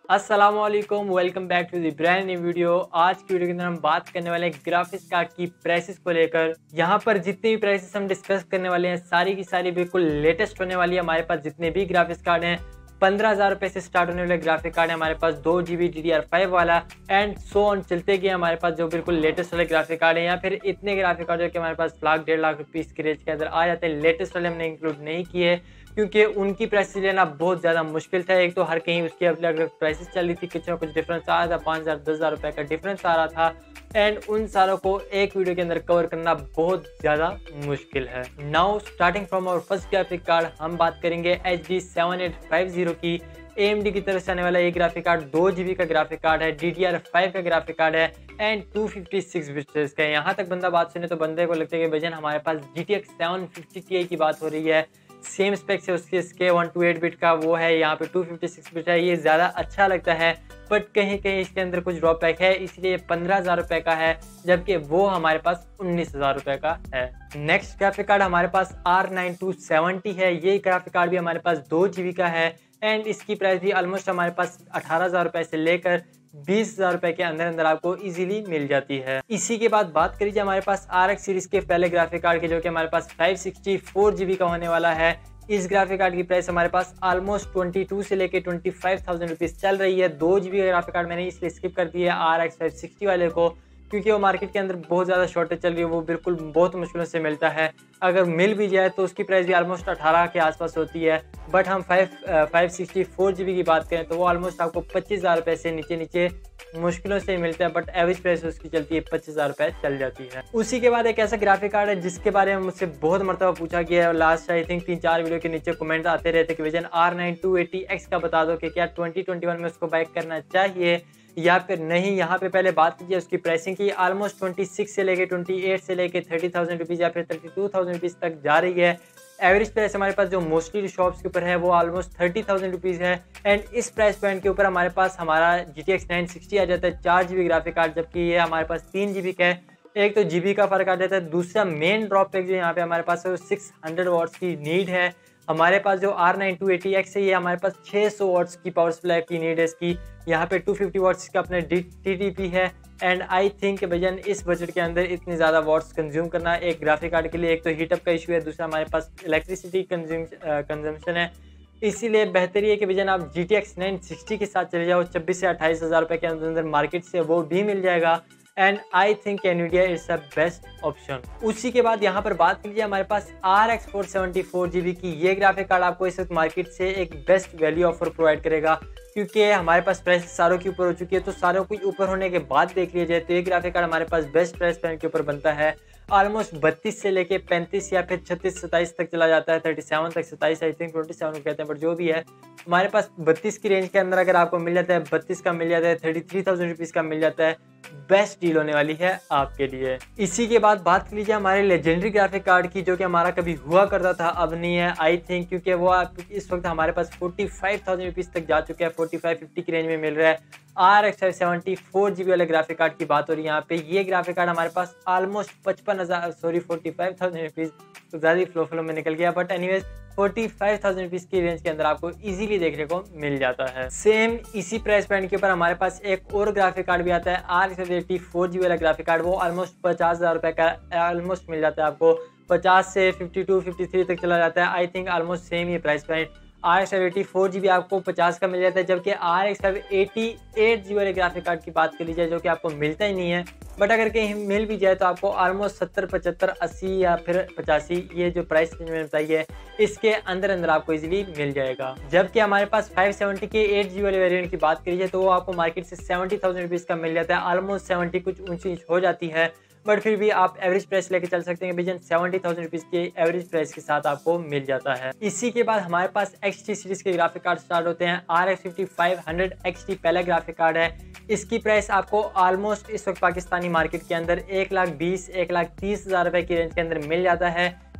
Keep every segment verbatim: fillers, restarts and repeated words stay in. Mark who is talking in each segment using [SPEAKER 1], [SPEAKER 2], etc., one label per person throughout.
[SPEAKER 1] अस्सलामुअलैकुम, welcome back to the brand new video. आज की वीडियो के अंदर हम बात करने वाले हैं ग्राफिक्स कार्ड की प्राइसेस को लेकर। यहाँ पर जितने भी प्राइसेस हम डिस्कस करने वाले हैं सारी की सारी बिल्कुल लेटेस्ट होने वाली है। हमारे पास जितने भी ग्राफिक्स कार्ड हैं पंद्रह हज़ार रुपये से स्टार्ट होने वाले ग्राफिक कार्ड है हमारे पास, दो G B D D R five वाला एंड सो ऑन चलते गए हमारे पास जो बिल्कुल लेटेस्ट वाले ग्राफिक कार्ड है, या फिर इतने ग्राफिक कार्ड जो कि हमारे पास लाख डेढ़ लाख रुपीस की रेंज के अंदर आ जाते हैं। लेटेस्ट वाले हमने इंक्लूड नहीं किए क्योंकि उनकी प्राइसेस लेना बहुत ज़्यादा मुश्किल था। एक तो हर कहीं उसकी अलग अलग प्राइसेस चल रही थी, कुछ ना कुछ डिफरेंस आ रहा था, पाँच हज़ार दस हज़ार रुपये का डिफरेंस आ रहा था एंड उन सारों को एक वीडियो के अंदर कवर करना बहुत ज़्यादा मुश्किल है। Now starting from our first graphic card, हम बात करेंगे H D seven eight five zero की। ए एम डी की तरफ से आने वाला ये ग्राफिक कार्ड दो जी बी का ग्राफिक कार्ड है, डी डी आर फाइव का ग्राफिक कार्ड है and two fifty six bits का है। यहाँ तक बंदा बात सुने तो बंदे को लगता है कि भजन हमारे पास G T X seven fifty T I की बात हो रही है, सेम स्पेक्स है उसके इसके वन टू एट बिट का वो है, यहाँ पे टू फिफ्टी सिक्स बिट है। ये ज़्यादा अच्छा लगता है बट कहीं कहीं इसके अंदर कुछ ड्रॉबैक है, इसलिए पंद्रह हज़ार रुपये का है जबकि वो हमारे पास उन्नीस हज़ार रुपये का है। नेक्स्ट ग्राफिक कार्ड हमारे पास आर नाइन टू सेवेंटी है। ये ग्राफिक कार्ड भी हमारे पास दो जी बी का है एंड इसकी प्राइस भी ऑलमोस्ट हमारे पास अठारह हज़ार रुपये से लेकर बीस हज़ार रुपये के अंदर अंदर आपको इजीली मिल जाती है। इसी के बाद बात करिए हमारे पास आर एक्स सीरीज के पहले ग्राफिक कार्ड के, जो कि हमारे पास five sixty four G B का होने वाला है। इस ग्राफिक कार्ड की प्राइस हमारे पास ऑलमोस्ट बाईस से लेके पच्चीस हज़ार रुपीस चल रही है। दो जी बी का ग्राफिक कार्ड मैंने इसलिए स्किप कर दिया है आर एक्स फाइव सिक्सटी वाले को, क्योंकि वो मार्केट के अंदर बहुत ज़्यादा शॉर्टेज चल रही है, वो बिल्कुल बहुत मुश्किलों से मिलता है। अगर मिल भी जाए तो उसकी प्राइस भी ऑलमोस्ट अठारह के आसपास होती है, बट हम five five sixty four G B की बात करें तो वो ऑलमोस्ट आपको पच्चीस हज़ार रुपये से नीचे नीचे मुश्किलों से मिलता है, बट एवरेज प्राइस उसकी चलती है पच्चीस हज़ार रुपये चल जाती है। उसी के बाद एक ऐसा ग्राफिक कार्ड है जिसके बारे में मुझसे बहुत मरतबा पूछा गया है, लास्ट आई थिंक तीन चार वीडियो के नीचे कमेंट आते रहते कि विजन R nine two eighty X का बता दो कि क्या ट्वेंटी ट्वेंटी वन में उसको बाइक करना चाहिए या फिर नहीं। यहाँ पे पहले बात कीजिए उसकी प्राइसिंग की, ऑलमोस्ट छब्बीस से लेके अट्ठाईस से लेके तीस हज़ार रुपीस या फिर बत्तीस हज़ार रुपीस तक जा रही है। एवरेज प्राइस हमारे पास जो मोस्टली शॉप्स के ऊपर है वो ऑलमोस्ट तीस हज़ार रुपीस है एंड इस प्राइस पॉइंट के ऊपर हमारे पास हमारा G T X nine sixty आ जाता है चार जी बी ग्राफिक कार्ड, जबकि ये हमारे पास तीन जी बी का है। एक तो जी बी का फर्क आ जाता है, दूसरा मेन ड्रॉप जो यहाँ पे हमारे पास है वो सिक्स हंड्रेड वॉट्स की नीड है। हमारे पास जो R nine two eighty X है ये हमारे पास छह सौ वॉट्स की पावर सप्लाई की नीड है इसकी, यहाँ पे टू फिफ्टी वॉट्स का अपने टी टी पी है एंड आई थिंक भजन इस बजट के अंदर इतनी ज़्यादा वॉट्स कंज्यूम करना एक ग्राफिक कार्ड के लिए, एक तो हीटअप का इशू है, दूसरा हमारे पास इलेक्ट्रिसिटी कंजम्पशन है। इसीलिए बेहतर है कि भजन आप G T X nine sixty के साथ चले जाओ, छब्बीस से अट्ठाईस हज़ार रुपये के अंदर अंदर मार्केट से वो भी मिल जाएगा and I think Nvidia it's a best option. उसी के बाद यहाँ पर बात कीजिए हमारे पास R X four seventy four G B की। ये ग्राफिक कार्ड आपको इस वक्त मार्केट से एक बेस्ट वैल्यू ऑफर प्रोवाइड करेगा, क्योंकि हमारे पास प्राइस सारों के ऊपर हो चुकी है। तो सारों के ऊपर होने के बाद देख लिया जाए तो ये ग्राफिक कार्ड हमारे पास बेस्ट प्राइस पॉइंट के ऊपर बनता है, ऑलमोस्ट बत्तीस से लेके पैंतीस या फिर छत्तीस सत्ताईस तक चला जाता है, थर्टी सेवन तक, सत्ताईस आई थिंक ट्वेंटी सेवन को कहते हैं, बट जो भी है हमारे पास बत्तीस की रेंज के अंदर अगर आपको मिल जाता है, बत्तीस का मिल जाता है, थर्टी थ्री थाउजेंड रुपीज़ का मिल जाता है, बेस्ट डील होने वाली है आपके लिए। इसी के बाद बात कर लीजिए हमारे लेजेंडरी ग्राफिक कार्ड की, जो कि हमारा कभी हुआ करता था अब नहीं है आई थिंक, क्योंकि वो आप इस वक्त हमारे पास फोर्टी फाइव थाउजेंड रुपीज़ तक जा चुका है, फोर्टी फाइव फिफ्टी की रेंज में मिल रहा है। R X five seventy four G B वाले ग्राफिक कार्ड की बात हो रही है यहाँ पे। ये ग्राफिक कार्ड हमारे पास ऑलमोस्ट पचपन हज़ार sorry forty five thousand rupees तो ज़्यादा फ्लो फ्लो में निकल गया, but anyways forty five thousand rupees की रेंज के अंदर आपको इजीली देखने को मिल जाता है। सेम इसी प्राइस पॉइंट के ऊपर हमारे पास एक और ग्राफिक कार्ड भी आता है R X eighty four G B वाला ग्राफिक कार्ड, वो ऑलमोस्ट पचास हज़ार रुपये का ऑलमोस्ट मिल जाता है आपको, पचास से फिफ्टी टू फिफ्टी थ्री तक चला जाता है। आई थिंक ऑलमोस्ट सेम ही price point. R X five eighty four G B आपको पचास का मिल जाता है, जबकि R X five eighty eight G वाले ग्राफिक कार्ड की बात कर लीजिए जो कि आपको मिलता ही नहीं है, बट अगर कहीं मिल भी जाए तो आपको ऑलमोस्ट सत्तर पचहत्तर अस्सी या फिर पचासी, ये जो प्राइस रेंज में बताइए इसके अंदर अंदर आपको इजीली मिल जाएगा। जबकि हमारे पास फाइव सेवेंटी के एट जी वाले वेरिएंट की बात करिए तो वो आपको मार्केट से सेवेंटी थाउजेंड रुपीज़ का मिल जाता है, ऑलमोस्ट सेवेंटी कुछ ऊंची हो जाती है, बट फिर भी आप एवरेज प्राइस लेके चल सकते हैं विजन सेवेंटी थाउजेंड रुपीज़ के एवरेज प्राइस के साथ आपको मिल जाता है। इसी के बाद हमारे पास एक्स टी सीरीज के ग्राफिक कार्ड स्टार्ट होते हैं। R X fifty five hundred X T पहला ग्राफिक कार्ड है, इसकी प्राइस आपको ऑलमोस्ट इस वक्त पाकिस्तानी मार्केट के अंदर एक लाख बीस एक लाख तीस हज़ार रुपये की रेंज के अंदर मिल जाता है।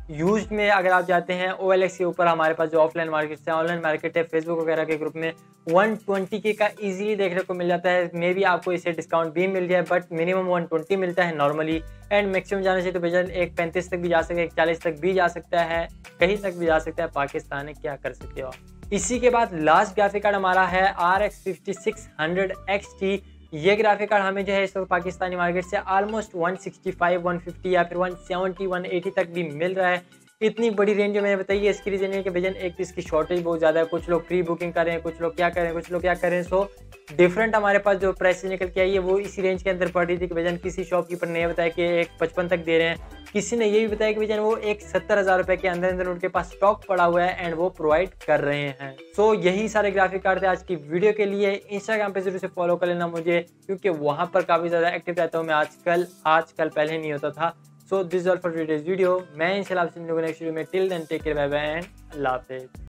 [SPEAKER 1] यूज्ड में अगर आप जाते हैं ओ एल एक्स के ऊपर, हमारे पास जो ऑफलाइन मार्केट है, ऑनलाइन मार्केट है, फेसबुक वगैरह के ग्रुप में वन ट्वेंटी के का इजीली देखने को मिल जाता है। मे बी आपको इसे डिस्काउंट भी मिल जाए, बट मिनिमम वन ट्वेंटी मिलता है नॉर्मली, एंड मैक्सिमम जाने से तो भैया एक पैंतीस तक भी जा सकता है, एक चालीस तक भी जा सकता है, कहीं तक भी जा सकता है। पाकिस्तान है, क्या कर सकते हो आप। इसी के बाद लास्ट ग्राफिक कार्ड हमारा है R X fifty six hundred X T. ये ग्राफिक कार्ड हमें जो है इस वक्त पाकिस्तानी मार्केट से almost one sixty five, one fifty या फिर वन सेवेंटी, वन एटी तक भी मिल रहा है। इतनी बड़ी रेंज जो मैंने बताई है, इसकी रीजन है कि भैया एक तो इसकी शॉर्टेज बहुत ज़्यादा है, कुछ लोग प्री बुकिंग कर रहे हैं, कुछ लोग क्या कर रहे हैं, कुछ लोग क्या कर रहे हैं। सो डिफरेंट हमारे पास जो प्राइस निकल के आई है वो इसी रेंज के अंदर पड़ रही थी कि भैया किसी शॉपकीपर ने बताया कि एक पचपन तक दे रहे हैं, किसी ने ये भी बताया कि भैया वो एक सत्तर हज़ार रुपये के अंदर अंदर उनके पास स्टॉक पड़ा हुआ है एंड वो प्रोवाइड कर रहे हैं। सो so, यही सारे ग्राफिक कार्ड थे आज की वीडियो के लिए। इंस्टाग्राम पे जरूर से फॉलो कर लेना मुझे, क्योंकि वहाँ पर काफ़ी ज़्यादा एक्टिव रहता हूँ मैं आजकल, आजकल पहले नहीं होता था। So this all for today's video. मैं इंशाल्लाह आपसे मिलूंगा नेक्स्ट वीडियो में। Till then take care, bye bye and अल्लाह हाफिज़।